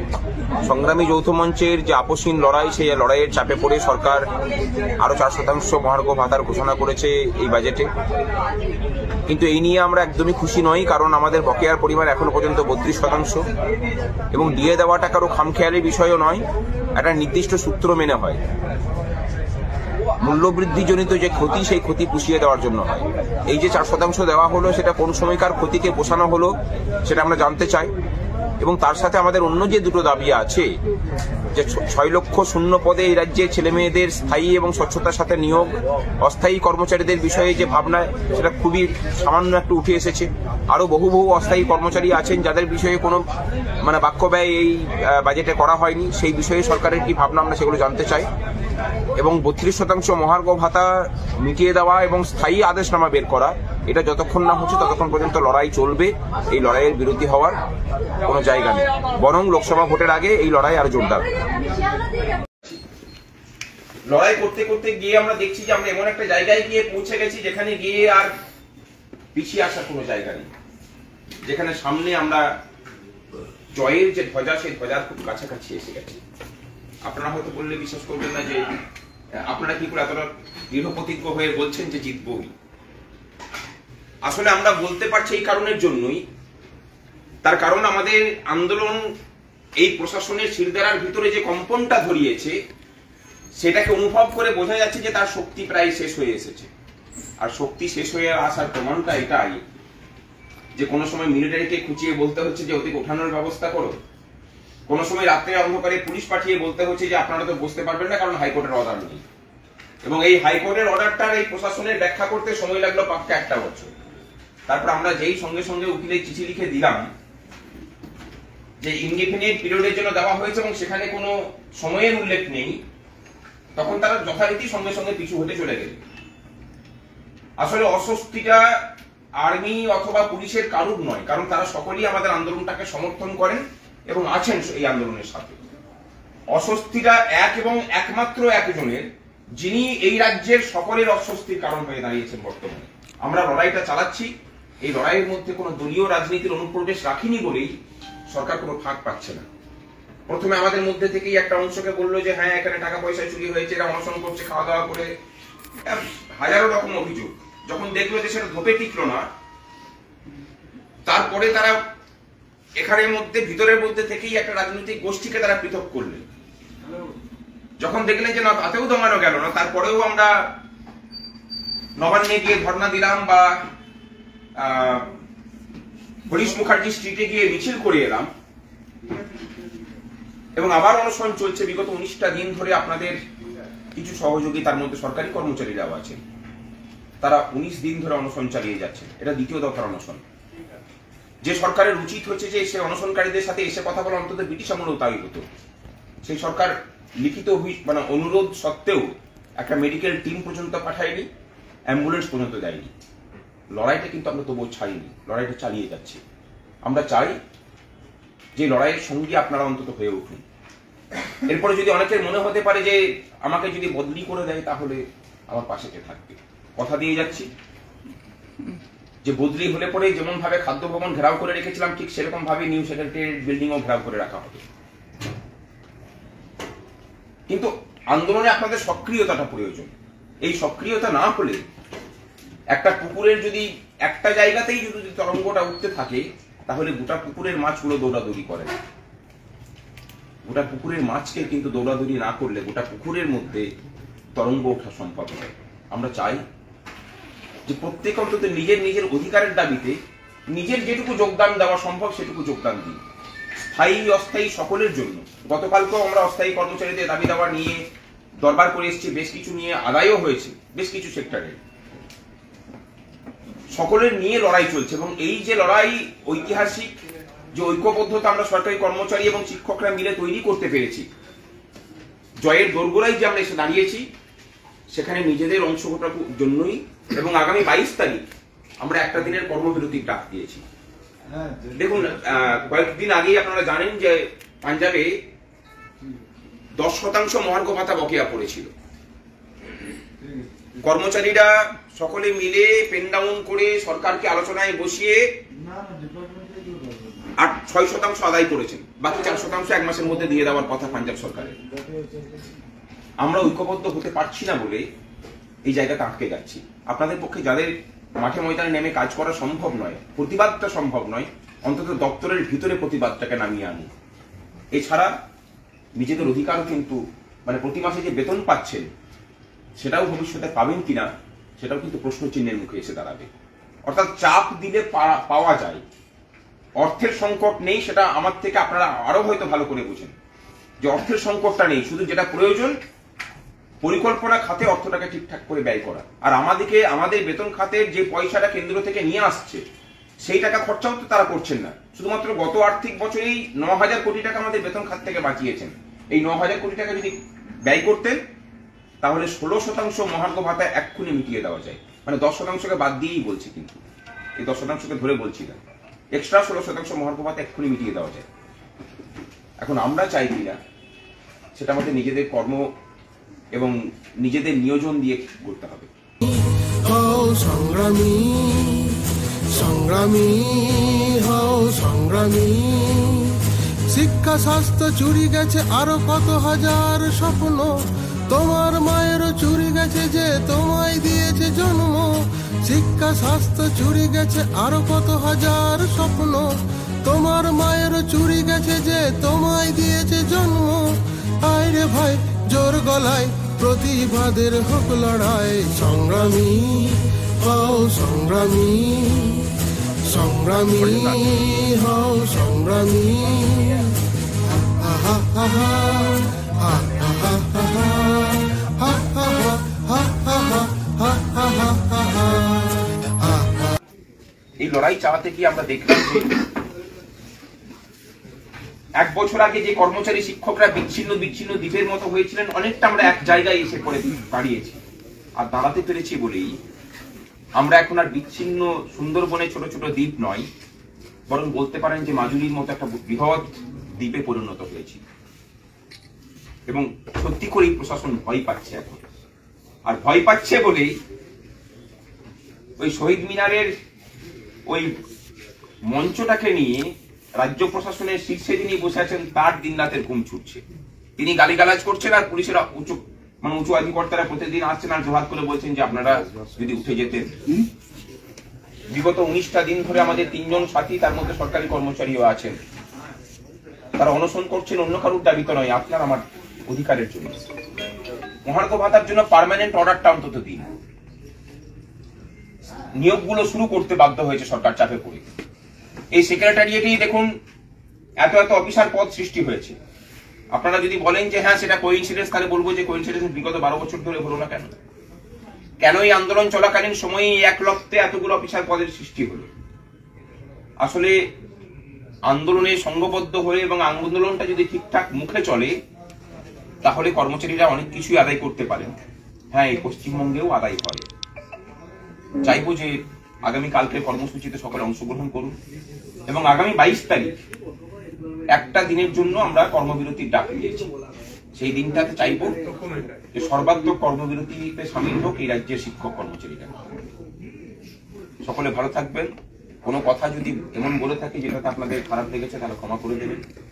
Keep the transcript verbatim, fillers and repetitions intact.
সংগ্রামী যৌথ মঞ্চের যে আপসহীন লড়াই, সেই লড়াইয়ের চাপে পড়ে সরকার আরো চার শতাংশ মহার্ঘ ভাতার ঘোষণা করেছে এই বাজেটে। কিন্তু এই নিয়ে আমরা একদমই খুশি নই, কারণ আমাদের বকেয়ার পরিমাণ এখনো পর্যন্ত বত্রিশ শতাংশ এবং দিয়ে দেওয়াটা কারো খামখেয়ালি বিষয়ও নয়, একটা নির্দিষ্ট সূত্র মেনে হয়। মূল্যবৃদ্ধিজনিত যে ক্ষতি, সেই ক্ষতি পুষিয়ে দেওয়ার জন্য হয়। এই যে চার শতাংশ দেওয়া হলো, সেটা কোন সময়কার ক্ষতিকে পোষানো হলো সেটা আমরা জানতে চাই। এবং তার সাথে আমাদের অন্য যে দুটো দাবি আছে, যে ছয় লক্ষ শূন্য পদে এই রাজ্যের ছেলে মেয়েদের স্থায়ী এবং স্বচ্ছতার সাথে নিয়োগ, অস্থায়ী কর্মচারীদের বিষয়ে যে ভাবনা, সেটা খুবই সামান্য একটু উঠে এসেছে। আরো বহু বহু অস্থায়ী কর্মচারী আছেন যাদের বিষয়ে কোনো মানে বাক্য ব্যয় এই বাজেটে করা হয়নি, সেই বিষয়ে সরকারের কি ভাবনা আমরা সেগুলো জানতে চাই। এবং বত্রিশ শতাংশ মহার্ঘ ভাতা মিটিয়ে দেওয়া এবং স্থায়ী আদেশনামা বের করা, এটা যতক্ষণ না হচ্ছে ততক্ষণ পর্যন্ত লড়াই চলবে। এই লড়াইয়ের বিরতি হওয়ার কোনো জায়গা নেই, বরং লোকসভা ভোটের আগে এই লড়াই আরো জোরদার। লড়াই করতে করতে গিয়ে আমরা দেখছি যে আমরা এমন একটা জায়গায় গিয়ে পৌঁছে গেছি যেখানে গিয়ে আর পিছিয়ে আসার কোনো জায়গা নেই, যেখানে সামনে আমরা জয়ের যে ধ্বজা, সেই ধ্বজার খুব কাছাকাছি এসে গেছে। আপনারা হয়তো বললে বিশ্বাস করবেন না যে আপনারা কি করে এতটা দৃঢ় প্রতিজ্ঞ হয়ে বলছেন যে জিতবই। আসলে আমরা বলতে পারছি এই কারণের জন্যই, তার কারণ আমাদের আন্দোলন এই প্রশাসনের শিরদাঁড়ার ভিতরে যে কম্পনটা ধরিয়েছে, সেটাকে অনুভব করে বোঝা যাচ্ছে যে তার শক্তি প্রায় শেষ হয়ে এসেছে। আর শক্তি শেষ হয়ে আসার প্রমাণটা এটাই যে কোনো সময় মিলিটারিকে খুঁচিয়ে বলতে হচ্ছে যে ওদিকে ওঠানোর ব্যবস্থা করো, কোন সময় রাত্রে অন্ধকারে পুলিশ পাঠিয়ে বলতে হচ্ছে যে আপনারা তো বুঝতে পারবেন না কারণ হাইকোর্টের অর্ডার নেই। এবং এই হাইকোর্টের অর্ডারটার এই প্রশাসনের ব্যাখ্যা করতে সময় লাগলো পাক্কা একটা বছর। তারপর আমরা যেই সঙ্গে সঙ্গে উকিলের চিঠি লিখে দিলাম যে ইনডিফিনিট পিরিয়ডের জন্য দেওয়া হয়েছে এবং সেখানে কোনো সময়ের উল্লেখ নেই, তখন তারা যথারীতি সঙ্গে সঙ্গে পিছু হতে চলে গেল। আসলে অস্বস্তিটা আর্মি অথবা পুলিশের কারুর নয়, কারণ তারা সকলেই আমাদের আন্দোলনটাকে সমর্থন করেন এবং আছেন এই আন্দোলনের সাথে। অস্বস্তিটা এক এবং একমাত্র একজনের, যিনি এই রাজ্যের সকলের অস্বস্তির কারণ হয়ে দাঁড়িয়েছেন বর্তমানে। আমরা লড়াইটা চালাচ্ছি, এই লড়াইয়ের মধ্যে কোনো দলীয় রাজনীতির অনুপ্রবেশ রাখিনি বলেই সরকার কোনো ফাঁক পাচ্ছে না। প্রথমে আমাদের মধ্যে থেকেই একটা অংশকে বললো যে হ্যাঁ এখানে টাকা পয়সা চুরি হয়েছে, এরা অনশন করছে, খাওয়া দাওয়া করে, হাজারো রকম অভিযোগ। যখন দেখলো যে সেটা ধোপে টিকলো না, তারপরে তারা এখানের মধ্যে ভিতরের মধ্যে থেকেই একটা রাজনৈতিক গোষ্ঠীকে তারা পৃথক করলেন। যখন দেখলেন যে না তাতেও দমানো গেল না, তারপরেও আমরা নবান্নে গিয়ে ধর্ণা দিলাম বা হরিশ মুখার্জি স্ট্রিটে গিয়ে মিছিল করে এলাম এবং আবার অনশন চলছে বিগত উনিশটা দিন ধরে। আপনাদের কিছু সহযোগী, তার মধ্যে সরকারি কর্মচারীরাও আছে, তারা উনিশ দিন ধরে অনশন চালিয়ে যাচ্ছে। এটা দ্বিতীয় দফার অনশন। যে সরকারের উচিত হচ্ছে যে সে অনশনকারীদের সাথে এসে কথা বলা, অন্তত ব্রিটিশ আমলেও তাই হতো, সেই সরকার লিখিত মানে অনুরোধ সত্ত্বেও একটা মেডিকেল টিম পর্যন্ত পাঠায়নি, অ্যাম্বুলেন্স পর্যন্ত দেয়নি। লড়াইটা কিন্তু আমরা তবুও ছাড়িনি, লড়াইটা চালিয়ে যাচ্ছি। আমরা চাই যে লড়াইয়ের সঙ্গী আপনারা অন্তত হয়ে উঠুন। এরপরে যদি অনেকের মনে হতে পারে যে আমাকে যদি বদলি করে দেয় তাহলে আমার পাশে কে থাকবে, কথা দিয়ে যাচ্ছি যে বদলি হলে পরে যেমন ভাবে খাদ্য ভবন ঘেরাও করে রেখেছিলাম, ঠিক সেরকম ভাবে নিউ সেক্রেটারিয়েট বিল্ডিং ও ঘেরাও করে রাখা হবে। কিন্তু আন্দোলনে আপনাদের সক্রিয়তাটা প্রয়োজন। এই সক্রিয়তা না হলে একটা পুকুরের যদি একটা জায়গাতেই যদি তরঙ্গটা উঠতে থাকে, তাহলে গোটা পুকুরের মাছগুলো দৌড়াদৌড়ি করে। গোটা পুকুরের মাছকে কিন্তু দৌড়াদৌড়ি না করলে গোটা পুকুরের মধ্যে তরঙ্গ ওঠা সম্ভব নয়। আমরা চাই যে প্রত্যেক অন্তত নিজের নিজের অধিকারের দাবিতে নিজের যেটুকু যোগদান দেওয়া সম্ভব সেটুকু যোগদান দিই, স্থায়ী অস্থায়ী সকলের জন্য। গতকালকেও আমরা অস্থায়ী কর্মচারীদের দাবি দেওয়া নিয়ে দরবার করে এসেছি, বেশ কিছু নিয়ে আদায়ও হয়েছে, বেশ কিছু সেক্টরে সকলের নিয়ে লড়াই চলছে। এবং এই যে লড়াই, ঐতিহাসিক যে ঐক্যবদ্ধতা আমরা সরকারি কর্মচারী এবং শিক্ষকরা মিলে তৈরি করতে পেরেছি, জয়ের দোরগোড়ায় যে আমরা এসে দাঁড়িয়েছি, সেখানে নিজেদের অংশগ্রহণের জন্যই। এবং আগামী বাইশ তারিখ আমরা একটা দিনের কর্মবিরতির ডাক দিয়েছি। দেখুন, কয়েকদিন আগেই আপনারা জানেন যে পাঞ্জাবে দশ শতাংশ মহার্ঘ ভাতা বকেয়া পড়েছিল। কর্মচারীরা সকলে মিলে পেন ডাউন করে সরকারকে আলোচনায় বসিয়ে আট ছয় শতাংশ আদায় করেছেন, বাকি চার শতাংশ এক মাসের মধ্যে দিয়ে দেওয়ার কথা পাঞ্জাব সরকারের। আমরা ঐক্যবদ্ধ হতে পারছি না বলে এই জায়গাটা আটকে যাচ্ছি। আপনাদের পক্ষে যাদের মাঠে ময়দানে নেমে কাজ করা সম্ভব নয়, প্রতিবাদটা সম্ভব নয়, অন্তত দপ্তরের ভিতরে প্রতিবাদটাকে নামিয়ে আনুন। এছাড়া নিজেদের অধিকারও কিন্তু মানে প্রতি মাসে যে বেতন পাচ্ছেন সেটাও ভবিষ্যতে পাবেন কিনা সেটাও কিন্তু প্রশ্ন চিহ্নের মুখে এসে দাঁড়াবে। অর্থাৎ চাপ দিলে পাওয়া যায়, অর্থের সংকট নেই, সেটা আমার থেকে আপনারা আরো হয়তো ভালো করে বুঝেন যে অর্থের সংকটটা নেই, শুধু যেটা প্রয়োজন পরিকল্পনা খাতে অর্থটাকে ঠিকঠাক করে ব্যয় করা। আর আমাদেরকে আমাদের বেতন খাতের যে পয়সাটা কেন্দ্র থেকে নিয়ে আসছে সেই টাকা খরচাও তো তারা করছেন না। শুধুমাত্র গত আর্থিক বছরেই ন হাজার কোটি টাকা আমাদের বেতন খাত থেকে বাঁচিয়েছেন। এই ন হাজার কোটি টাকা যদি ব্যয় করতেন তাহলে ষোলো শতাংশ মহার্ঘ ভাতা এক্ষুনি মিটিয়ে দেওয়া যায়। মানে দশ শতাংশকে বাদ দিয়েই বলছি, কিন্তু এই দশ শতাংশকে ধরে বলছি না, এক্সট্রা ষোলো শতাংশ মহার্ঘ ভাতা এক্ষুনি মিটিয়ে দেওয়া যায়। এখন আমরা চাই কিনা সেটা আমাদের নিজেদের কর্ম এবং নিজেদের নিয়োজন দিয়ে করতে হবে। সংগ্রামী সংগ্রামী হও সংগ্রামী, শিক্ষা স্বাস্থ্য চুরি গেছে আরো কত হাজার স্বপ্ন, তোমার মায়েরও চুরি গেছে যে তোমায় দিয়েছে জন্ম। শিক্ষা স্বাস্থ্য চুরি গেছে আরো কত হাজার স্বপ্ন, তোমার মায়েরও চুরি গেছে যে তোমায় দিয়েছে জন্ম। আয় রে ভাই জোর গলায় প্রতিবাদের হোক লড়াই, সংগ্রামী হও সংগ্রামী সংগ্রামী হও সংগ্রামী। আহা আহা আহা আহা। এই লড়াই চালাতে গিয়ে আমরা দেখলাম যে এক বছর আগে যে কর্মচারী শিক্ষকরা বিচ্ছিন্ন বিচ্ছিন্ন দ্বীপের মতো হয়েছিলেন, অনেকটা আমরা এক জায়গায় এসে পড়ে দাঁড়িয়েছি। আর দাঁড়াতে পেরেছি বলেই আমরা এখন আর বিচ্ছিন্ন সুন্দরবনে ছোট ছোট দ্বীপ নয়, বরং বলতে পারেন যে মাজুলির মতো একটা বৃহৎ দ্বীপে পরিণত হয়েছি। এবং সত্যি করেই প্রশাসন ভয় পাচ্ছে এখন। আর ভয় পাচ্ছে বলেই ওই শহীদ মিনারের ওই মঞ্চটাকে নিয়ে রাজ্য প্রশাসনের শীর্ষে যিনি বসে আছেন তার দিন রাতের ঘুম ছুটছে। তিনি গালিগালাজ করছেন আর পুলিশের উঁচু মানে উঁচু আধিকর্তারা প্রতিদিন আসছেন আর জোহার করে বলছেন যে আপনারা যদি উঠে যেতেন। বিগত উনিশটা দিন ধরে আমাদের তিনজন সাথী, তার মধ্যে সরকারি কর্মচারীও আছেন, তারা অনশন করছেন অন্য কারুর দাবিতে নয়, আপনার আমার অধিকারের জন্য। মহার্ঘ ভাতার জন্য পার্মানেন্ট অর্ডারটা অন্তত দিন। নিয়োগগুলো শুরু করতে বাধ্য হয়েছে সরকার চাপে পড়ে। এই সেক্রেটারিয়েটেই দেখুন এত এত অফিসার পদ সৃষ্টি হয়েছে। আপনারা যদি বলেন যে হ্যাঁ সেটা কোইন্সিডেন্স, তাহলে বলবো যে কোইন্সিডেন্স বিগত বারো বছর ধরে হলো না কেন? কেন এই আন্দোলন চলাকালীন সময়ে এক লক্ষে এতগুলো অফিসার পদের সৃষ্টি হলো? আসলে আন্দোলনে সংঘবদ্ধ হয়ে এবং আন্দোলনটা যদি ঠিকঠাক মুখে চলে তাহলে কর্মচারীরা অনেক কিছুই আদায় করতে পারেন। হ্যাঁ, এই পশ্চিমবঙ্গেও আদায় হয়। চাইবো যে আগামী কালকে কর্মসূচিতে সকলে অংশগ্রহণ করুন এবং আগামী বাইশ তারিখ একটা দিনের জন্য আমরা কর্মবিরতির ডাক দিয়েছি। সেই দিনটাতে চাইব যে সর্বাত্মক কর্মবিরতিতে সামিল হোক এই রাজ্যের শিক্ষক কর্মচারীরা। সকলে ভালো থাকবেন। কোনো কথা যদি এমন বলে থাকি যেটাতে আপনাদের খারাপ লেগেছে তাহলে ক্ষমা করে দেবেন।